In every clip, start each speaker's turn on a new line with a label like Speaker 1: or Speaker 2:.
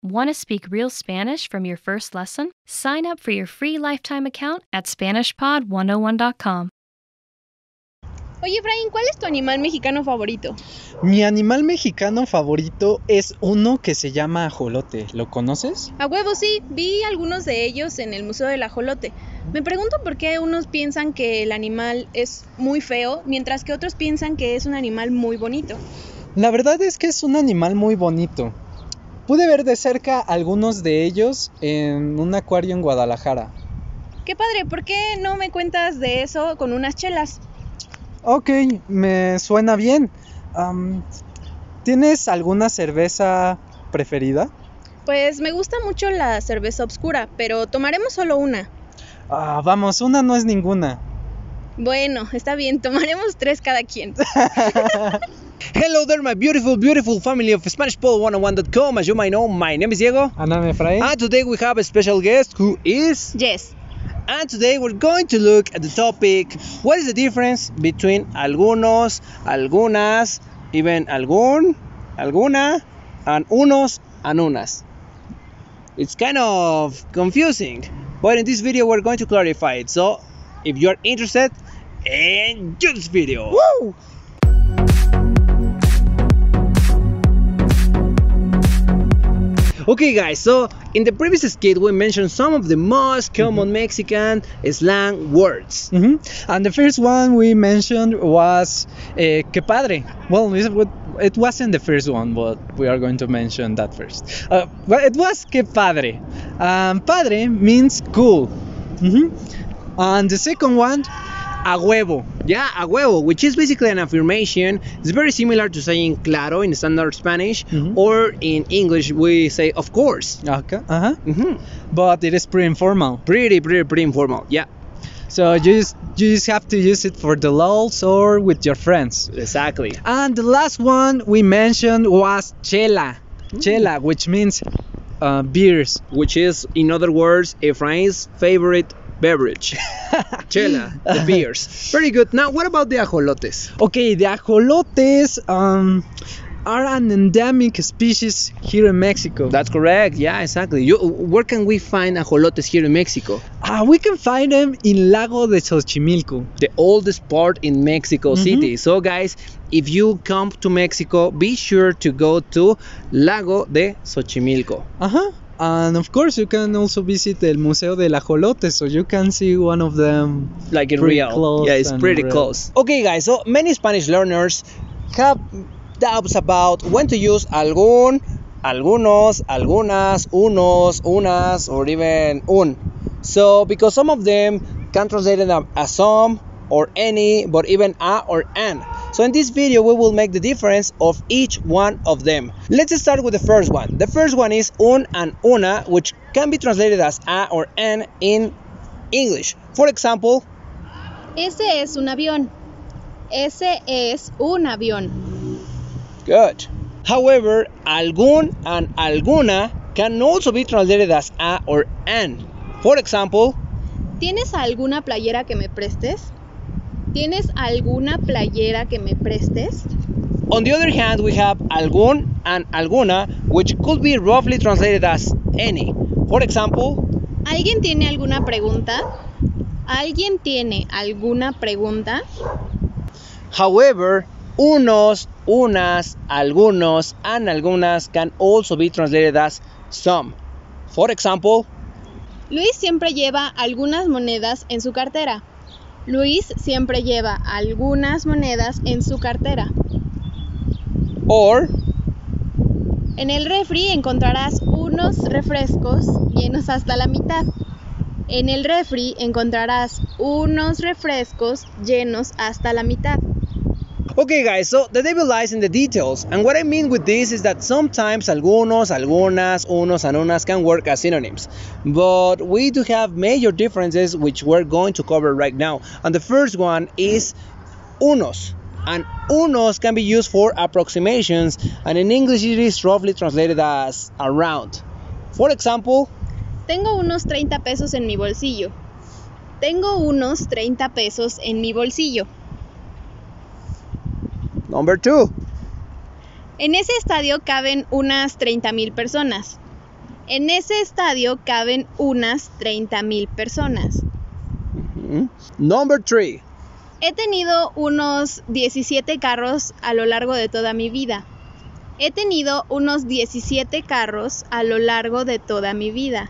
Speaker 1: Want to speak real Spanish from your first lesson? Sign up for your free lifetime account at SpanishPod101.com.
Speaker 2: Oye, Efraín, ¿cuál es tu animal mexicano favorito?
Speaker 3: Mi animal mexicano favorito es uno que se llama ajolote. ¿Lo conoces?
Speaker 2: A huevo, sí, vi algunos de ellos en el Museo del Ajolote. Me pregunto por qué unos piensan que el animal es muy feo, mientras que otros piensan que es un animal muy bonito.
Speaker 3: La verdad es que es un animal muy bonito. Pude ver de cerca algunos de ellos en un acuario en Guadalajara.
Speaker 2: Qué padre, ¿por qué no me cuentas de eso con unas chelas?
Speaker 3: Ok, me suena bien. ¿Tienes alguna cerveza preferida?
Speaker 2: Pues me gusta mucho la cerveza oscura, pero tomaremos solo una.
Speaker 3: Vamos, una no es ninguna.
Speaker 2: Bueno, está bien, tomaremos 3 cada quien.
Speaker 4: Hello there, my beautiful family of SpanishPod101.com. As you might know, my name is Diego.
Speaker 3: And I'm Efraín.
Speaker 4: And today we have a special guest who is...
Speaker 2: Yes.
Speaker 4: And today we're going to look at the topic, what is the difference between algunos, algunas, even algún, alguna, and unos and unas. It's kind of confusing, but in this video we're going to clarify it. So, if you're interested, enjoy this video.
Speaker 3: Woo!
Speaker 4: Okay guys, so in the previous skit we mentioned some of the most common Mexican slang words.
Speaker 3: And the first one we mentioned was que padre. Well, it wasn't the first one, but we are going to mention that first. Well, it was que padre. Padre means cool. And the second one, a huevo.
Speaker 4: Yeah, a huevo, which is basically an affirmation. It's very similar to saying claro in standard Spanish, or in English we say of course.
Speaker 3: Okay. But it is pretty informal.
Speaker 4: Pretty informal. Yeah.
Speaker 3: So you just have to use it for the lols or with your friends.
Speaker 4: Exactly.
Speaker 3: And the last one we mentioned was chela. Chela, which means beers.
Speaker 4: Which is, in other words, Efrain's favorite beverage. Chela, the beers. Very good. Now, what about the ajolotes?
Speaker 3: Okay, the ajolotes are an endemic species here in Mexico.
Speaker 4: That's correct. Yeah, exactly. Where can we find ajolotes here in Mexico?
Speaker 3: We can find them in Lago de Xochimilco,
Speaker 4: the oldest part in Mexico City. So, guys, if you come to Mexico, be sure to go to Lago de Xochimilco.
Speaker 3: And of course, you can also visit el Museo del Ajolote, so you can see one of them
Speaker 4: like in real.
Speaker 3: Close.
Speaker 4: Yeah, it's pretty
Speaker 3: real.
Speaker 4: Close. Okay, guys, so many Spanish learners have doubts about when to use algún, algunos, algunas, unos, unas, or even un. So, because some of them can translate it as some or any, but even a or an. So in this video we will make the difference of each one of them. Let's start with the first one. The first one is un and una, which can be translated as a or an in English. For example,
Speaker 2: ese es un avión. Ese es un avión.
Speaker 4: Good. However, algún and alguna can also be translated as a or an. For example,
Speaker 2: ¿tienes alguna playera que me prestes? ¿Tienes alguna playera que me prestes?
Speaker 4: On the other hand, we have algún and alguna, which could be roughly translated as any. For example,
Speaker 2: ¿alguien tiene alguna pregunta? ¿Alguien tiene alguna pregunta?
Speaker 4: However, unos, unas, algunos, and algunas can also be translated as some. For example,
Speaker 2: Luis siempre lleva algunas monedas en su cartera. Luis siempre lleva algunas monedas en su cartera.
Speaker 4: Or,
Speaker 2: en el refri encontrarás unos refrescos llenos hasta la mitad. En el refri encontrarás unos refrescos llenos hasta la mitad.
Speaker 4: Okay guys, so the devil lies in the details, and what I mean with this is that sometimes algunos, algunas, unos and unas can work as synonyms, but we do have major differences which we're going to cover right now. And the first one is unos, and unos can be used for approximations, and in English it is roughly translated as around. For example,
Speaker 2: tengo unos 30 pesos en mi bolsillo. Tengo unos 30 pesos en mi bolsillo.
Speaker 4: Number 2.
Speaker 2: En ese estadio caben unas 30,000 personas. En ese estadio caben unas 30,000 personas.
Speaker 4: Number 3.
Speaker 2: He tenido unos 17 carros a lo largo de toda mi vida. He tenido unos 17 carros a lo largo de toda mi vida.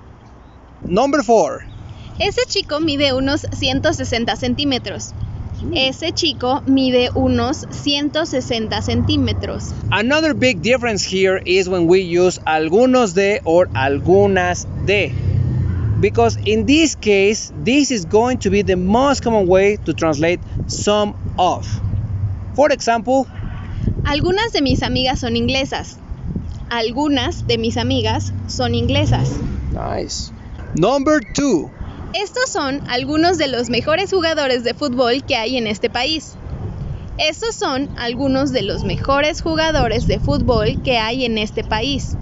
Speaker 4: Number 4.
Speaker 2: Ese chico mide unos 160 centímetros. Ese chico mide unos 160 centímetros.
Speaker 4: Another big difference here is when we use algunos de or algunas de. Because in this case, this is going to be the most common way to translate some of. For example,
Speaker 2: Algunas de mis amigas son inglesas. Algunas de mis amigas son inglesas.
Speaker 4: nice. Number 2.
Speaker 2: Estos son algunos de los mejores jugadores de fútbol que hay en este país. Estos son algunos de los mejores jugadores de fútbol que hay en este país.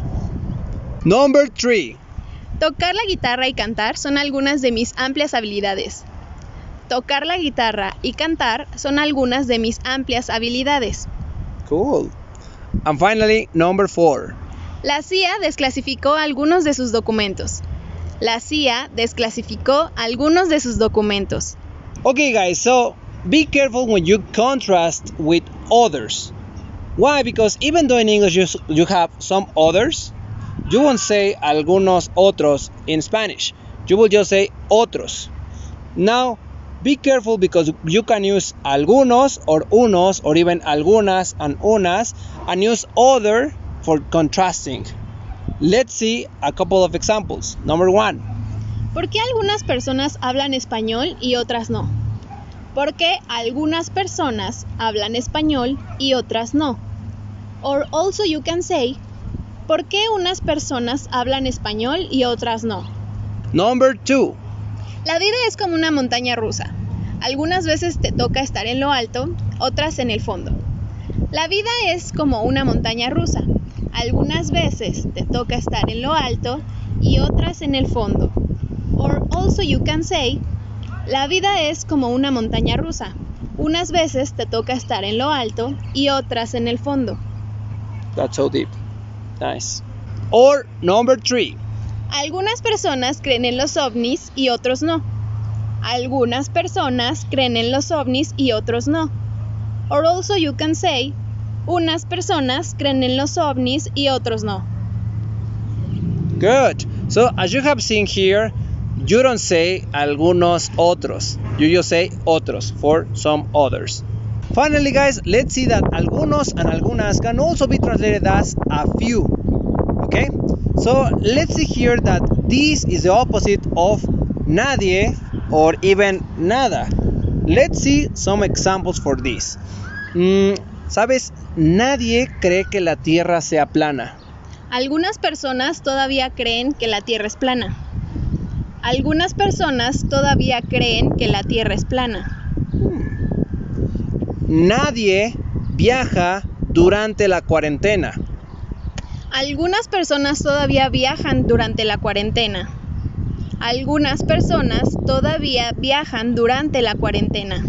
Speaker 4: Number 3.
Speaker 2: Tocar la guitarra y cantar son algunas de mis amplias habilidades. Tocar la guitarra y cantar son algunas de mis amplias habilidades.
Speaker 4: Cool. And finally, number 4.
Speaker 2: La CIA desclasificó algunos de sus documentos. La CIA desclasificó algunos de sus documentos.
Speaker 4: Okay, guys, so be careful when you contrast with others. Why? Because even though in English you have some others, you won't say algunos otros in Spanish. You will just say otros. Now, be careful because you can use algunos or unos or even algunas and unas and use other for contrasting. Let's see a couple of examples. Number 1.
Speaker 2: ¿Por qué algunas personas hablan español y otras no? ¿Por qué algunas personas hablan español y otras no? Or also you can say, ¿por qué unas personas hablan español y otras no?
Speaker 4: Number 2.
Speaker 2: La vida es como una montaña rusa. Algunas veces te toca estar en lo alto, otras en el fondo. La vida es como una montaña rusa. Algunas veces te toca estar en lo alto y otras en el fondo. Or also you can say, la vida es como una montaña rusa. Unas veces te toca estar en lo alto y otras en el fondo.
Speaker 4: That's so deep. Nice. Or number 3.
Speaker 2: Algunas personas creen en los ovnis y otros no. Algunas personas creen en los ovnis y otros no. Or also you can say, unas personas creen en los ovnis y otros no.
Speaker 4: Good. So as you have seen here, you don't say algunos otros. You just say otros for some others. Finally, guys, let's see that algunos and algunas can also be translated as a few. Okay? So let's see here that this is the opposite of nadie or even nada. Let's see some examples for this. ¿Sabes? Nadie cree que la Tierra sea plana.
Speaker 2: Algunas personas todavía creen que la Tierra es plana. Algunas personas todavía creen que la Tierra es plana.
Speaker 4: Nadie viaja durante la cuarentena.
Speaker 2: Algunas personas todavía viajan durante la cuarentena. Algunas personas todavía viajan durante la cuarentena.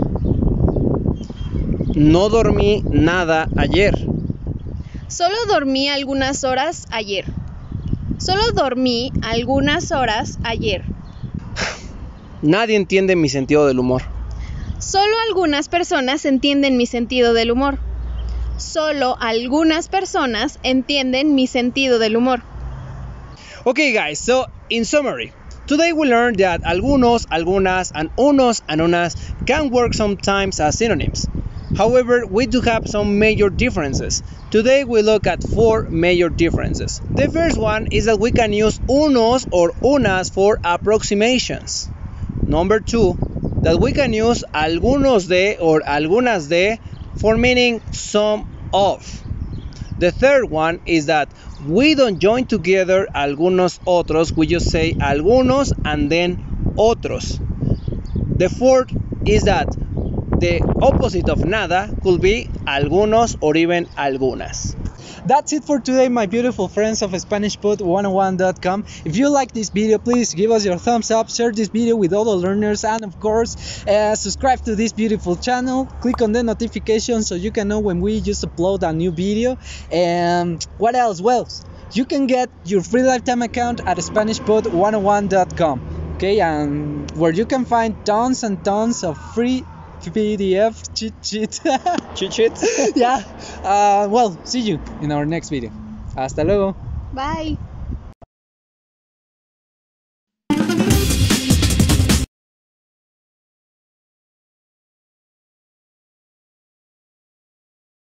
Speaker 4: No dormí nada ayer.
Speaker 2: Solo dormí algunas horas ayer. Solo dormí algunas horas ayer.
Speaker 4: Nadie entiende mi sentido del humor.
Speaker 2: Solo algunas personas entienden mi sentido del humor. Solo algunas personas entienden mi sentido del humor.
Speaker 4: Okay, guys, so in summary, today we learned that algunos, algunas, and unos and unas can work sometimes as synonyms. However, we do have some major differences. Today we look at 4 major differences. The first one is that we can use unos or unas for approximations. Number 2, that we can use algunos de or algunas de for meaning some of. The third one is that we don't join together algunos otros, we just say algunos and then otros. The fourth is that the opposite of nada could be algunos or even algunas.
Speaker 3: That's it for today, my beautiful friends of SpanishPod101.com. If you like this video, please give us your thumbs up, share this video with all the learners, and of course, subscribe to this beautiful channel. Click on the notification so you can know when we just upload a new video. And what else? Well, you can get your free lifetime account at SpanishPod101.com. Okay, and where you can find tons and tons of free PDF cheat sheet.
Speaker 4: Cheat sheets.
Speaker 3: Yeah. Well, see you in our next video. Hasta luego.
Speaker 2: Bye.